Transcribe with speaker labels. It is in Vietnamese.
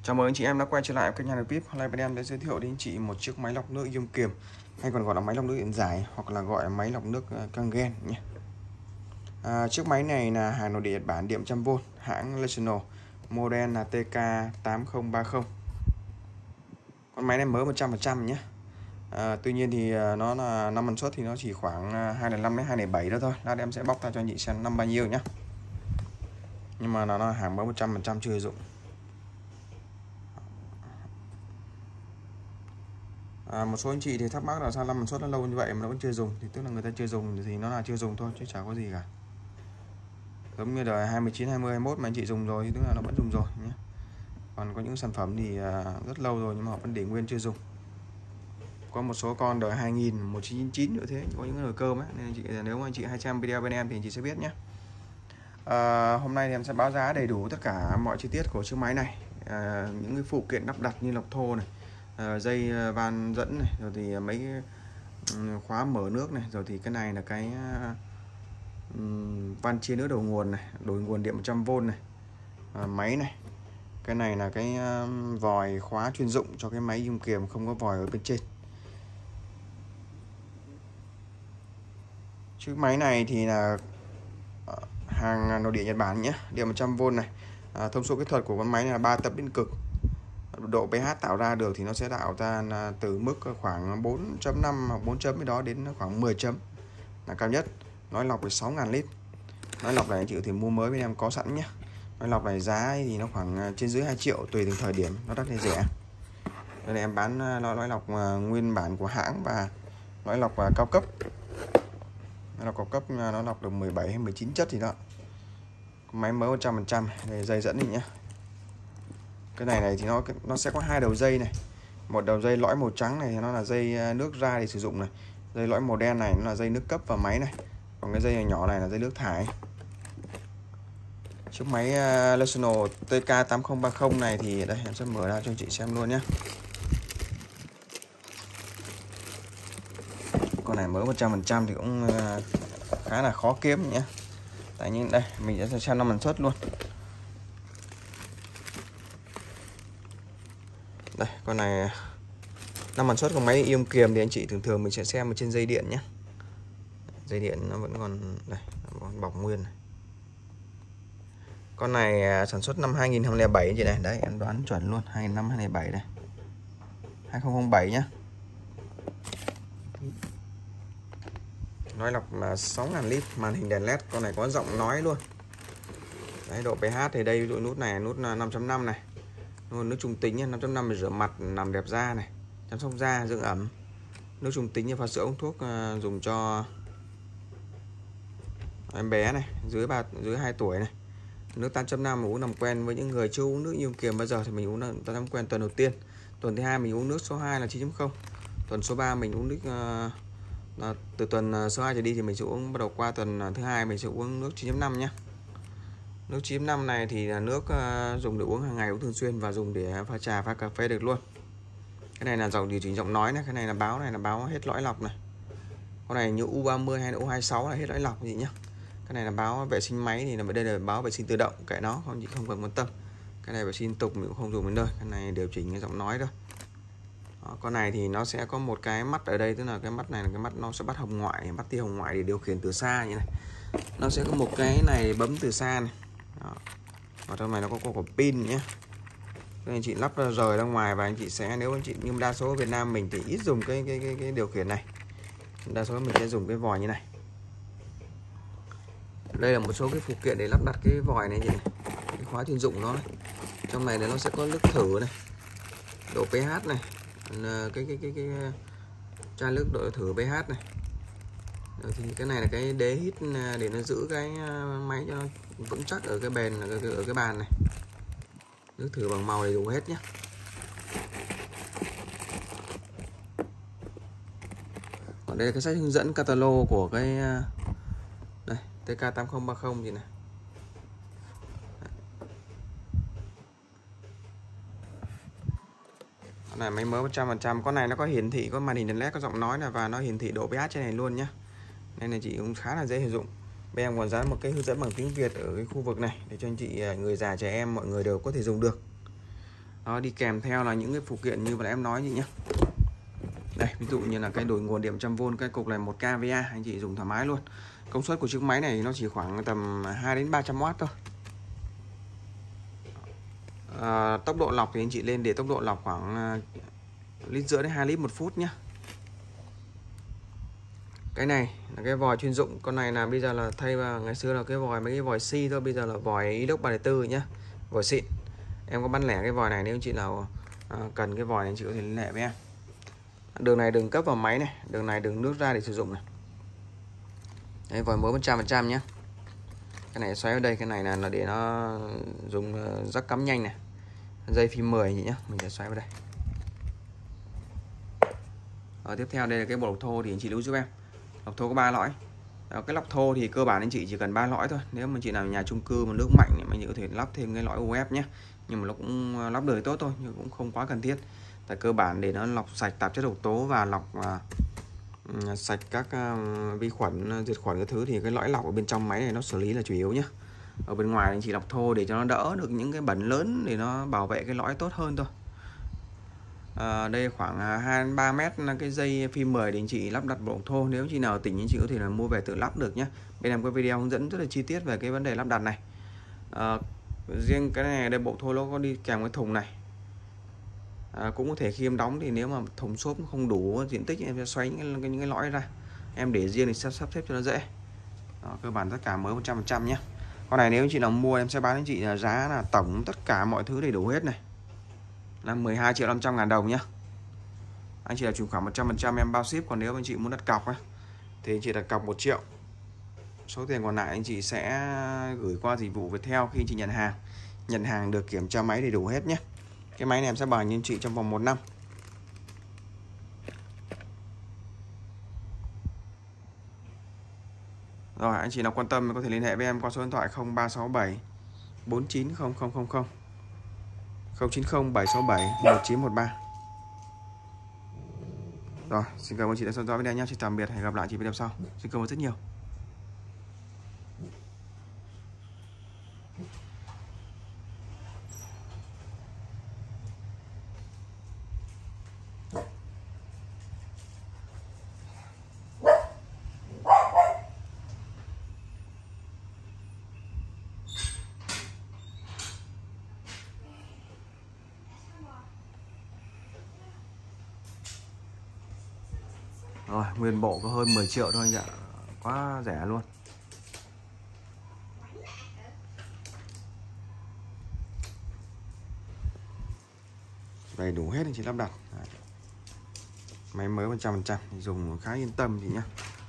Speaker 1: Chào mừng anh chị em đã quay trở lại kênh Nhà Nước VIP. Hôm nay bên em sẽ giới thiệu đến anh chị một chiếc máy lọc nước ion kiềm, hay còn gọi là máy lọc nước điện giải, hoặc là gọi là máy lọc nước Kangen nhé. Chiếc máy này là hàng nội địa Nhật Bản, điện 100V, hãng National, model là TK8030. Con máy này mới 100% nhé. Tuy nhiên thì nó là năm ẩn suất thì nó chỉ khoảng 205 đến 207 đó thôi. Lát em sẽ bóc ra cho anh chị xem năm bao nhiêu nhé. Nhưng mà nó là hàng mới 100% chưa sử dụng. Một số anh chị thì thắc mắc là sao 5 ẩn suất nó lâu như vậy mà nó vẫn chưa dùng, thì tức là người ta chưa dùng thì nó là chưa dùng thôi chứ chả có gì cả. Giống như đời 29, 20, 21 mà anh chị dùng rồi thì tức là nó vẫn dùng rồi nhé. Còn có những sản phẩm thì rất lâu rồi nhưng mà họ vẫn để nguyên chưa dùng. Có một số con đời 2000, 1999 nữa thế, có những nồi cơm ấy, nên anh chị, nếu mà anh chị hay xem video bên em thì anh chị sẽ biết nhé. Hôm nay thì em sẽ báo giá đầy đủ tất cả mọi chi tiết của chiếc máy này, những cái phụ kiện lắp đặt như lọc thô này, dây van dẫn này, rồi thì mấy cái khóa mở nước này, rồi thì cái này là cái van chia nước đầu nguồn này, đổi nguồn điện 100V này, máy này, cái này là cái vòi khóa chuyên dụng cho cái máy ion kiềm không có vòi ở bên trên. Chiếc máy này thì là hàng nội địa Nhật Bản nhé, điện 100V này. Thông số kỹ thuật của con máy này là 3 tập điện cực. Độ pH tạo ra được thì nó sẽ tạo ra là từ mức khoảng 4.5 hoặc 4 chấm đó đến khoảng 10 chấm là cao nhất. Nói lọc là 6.000 lít. Nói lọc này anh chị thì mua mới bên em có sẵn nhé. Nói lọc này giá thì nó khoảng trên dưới 2 triệu tùy từng thời điểm, nó đắt hay rẻ. Đây là em bán lõi lọc nguyên bản của hãng và lõi lọc cao cấp. Nó lọc cao cấp nó lọc được 17 hay 19 chất gì đó. Máy mới 100%. Đây, dây dẫn này nhé. Cái này thì nó sẽ có hai đầu dây này. Một đầu dây lõi màu trắng này thì nó là dây nước ra để sử dụng này. Dây lõi màu đen này nó là dây nước cấp vào máy này. Còn cái dây nhỏ này là dây nước thải. Chiếc máy National TK8030 này thì đây em sẽ mở ra cho anh chị xem luôn nhé. Con này mới 100% thì cũng khá là khó kiếm nhé. Tại nhưng đây mình sẽ xem 5 ẩn suất luôn. Đây, con này 5 ẩn suất của máy ion kiềm thì anh chị thường mình sẽ xem ở trên dây điện nhé. Dây điện nó vẫn còn đây, còn bọc nguyên này. Con này sản xuất năm 2007 anh chị này, đấy em đoán chuẩn luôn, 2007 đây. 2007 nhá. Nói lọc là 6.000 lít, màn hình đèn led, con này có giọng nói luôn. Đấy, độ pH thì đây nút này, nút 5.5 này. Nước trung tính 5.5 để rửa mặt, làm đẹp da này, chăm sóc da, dưỡng ẩm. Nước trung tính như pha sữa uống thuốc dùng cho em bé này, dưới 2 tuổi này. Nước 8.5 uống làm quen với những người chưa uống nước ion kiềm bao giờ thì mình uống 8.5 quen tuần đầu tiên. Tuần thứ hai mình uống nước số 2 là 9.0. Tuần số 3 mình uống nước từ tuần số 2 trở đi thì mình sẽ uống, bắt đầu qua tuần thứ hai mình sẽ uống nước 9.5 nhé. Nước 9.5 này thì là nước dùng để uống hàng ngày, uống thường xuyên và dùng để pha trà, pha cà phê được luôn. Cái này là dòng điều chỉnh giọng nói này, cái này là báo hết lõi lọc này. Con này như U30 hay là U26 là hết lõi lọc gì nhá. Cái này là báo vệ sinh máy thì đây là báo vệ sinh tự động, kệ nó, không chị không cần quan tâm. Cái này vệ sinh tục mình cũng không dùng đến nơi, cái này điều chỉnh cái giọng nói thôi. Đó, con này thì nó sẽ có một cái mắt ở đây, tức là cái mắt này là cái mắt nó sẽ bắt hồng ngoại, bắt tia hồng ngoại để điều khiển từ xa như này. Nó sẽ có một cái này bấm từ xa này. Đó. Và trong này nó có quả pin nhé. Các anh chị lắp rời ra ngoài và anh chị sẽ, nếu anh chị, nhưng đa số ở Việt Nam mình thì ít dùng cái điều khiển này. Đa số mình sẽ dùng cái vòi như này. Đây là một số cái phụ kiện để lắp đặt cái vòi này, này. Cái khóa chuyên dụng nó này. Trong này nó sẽ có nước thử này, độ pH này, cái chai nước độ thử pH này. Rồi thì cái này là cái đế hít để nó giữ cái máy cho nó vững chắc ở cái bền, ở cái bàn này. Nước thử bằng màu đầy đủ hết nhé. Còn đây là cái sách hướng dẫn catalog của cái đây, TK8030 gì này. Con này máy mới 100%. Con này nó có hiển thị, có màn hình đèn led, có giọng nói này, và nó hiển thị độ pH trên này luôn nhé. Nên là chị cũng khá là dễ sử dụng. Bên em còn dán một cái hướng dẫn bằng tiếng Việt ở cái khu vực này để cho anh chị, người già, trẻ em, mọi người đều có thể dùng được. Đó, đi kèm theo là những cái phụ kiện như vừa em nói gì nhá. Đây, ví dụ như là cái đổi nguồn điện 100V, cái cục này 1 kVA, anh chị dùng thoải mái luôn. Công suất của chiếc máy này nó chỉ khoảng tầm 2 đến 300W thôi. Tốc độ lọc thì anh chị lên để tốc độ lọc khoảng 1,5 lít đến 2 lít một phút nhé. Cái này là cái vòi chuyên dụng, con này là bây giờ là thay vào ngày xưa là cái vòi mấy cái vòi xi thôi, bây giờ là vòi inox 304 nhá, vòi xịn. Em có bán lẻ cái vòi này, nếu anh chị nào cần cái vòi này anh chị có thể liên hệ với em. Đường này đường cấp vào máy này, đường này đường nước ra để sử dụng này. Đấy, vòi mới 100% nhé. Cái này xoáy ở đây, cái này là để nó dùng rắc cắm nhanh này. Dây phim 10 nhỉ nhá, mình sẽ xoáy vào đây. Tiếp theo đây là cái bộ lọc thô thì anh chị lưu giúp em. Lọc thô có 3 lõi. Cái lọc thô thì cơ bản anh chị chỉ cần 3 lõi thôi. Nếu mà chị nào nhà chung cư mà nước mạnh thì mình có thể lắp thêm cái lõi UF nhé. Nhưng mà nó cũng lắp được tốt thôi, nhưng cũng không quá cần thiết. Tại cơ bản để nó lọc sạch tạp chất độc tố và lọc sạch các vi khuẩn, diệt khuẩn cái thứ thì cái lõi lọc ở bên trong máy này nó xử lý là chủ yếu nhé. Ở bên ngoài anh chị lọc thô để cho nó đỡ được những cái bẩn lớn, để nó bảo vệ cái lõi tốt hơn thôi. Đây khoảng 2 đến 3 mét là cái dây phim 10 để anh chị lắp đặt bộ thô. Nếu chị nào tỉnh anh chị có thể là mua về tự lắp được nhé. Bên em có video hướng dẫn rất là chi tiết về cái vấn đề lắp đặt này. Riêng cái này đây, bộ thô nó có đi kèm cái thùng này. Cũng có thể khi em đóng thì nếu mà thùng xốp không đủ diện tích em sẽ xoay những cái lõi ra, em để riêng thì sắp xếp cho nó dễ. Đó, cơ bản tất cả mới 100% nhé. Con này nếu anh chị nào mua em sẽ bán anh chị là giá là tổng tất cả mọi thứ đầy đủ hết này là 12.500.000 đồng nhá. Anh chị là chuyển khoản 100% em bao ship, còn nếu anh chị muốn đặt cọc ấy, thì anh chị đặt cọc 1 triệu. Số tiền còn lại anh chị sẽ gửi qua dịch vụ Viettel khi anh chị nhận hàng. Nhận hàng được kiểm tra máy đầy đủ hết nhé. Cái máy này em sẽ bảo anh chị trong vòng 1 năm. Rồi, anh chị nào quan tâm có thể liên hệ với em qua số điện thoại 0367 490000, 090 767 1913. Rồi, xin cảm ơn chị đã theo dõi video nhé. Xin tạm biệt, hẹn gặp lại chị video sau. Xin cảm ơn rất nhiều. Rồi, nguyên bộ có hơn 10 triệu thôi anh ạ. Quá rẻ luôn. Đầy đủ hết anh chị lắp đặt. Máy mới 100%, dùng khá yên tâm chị nhé.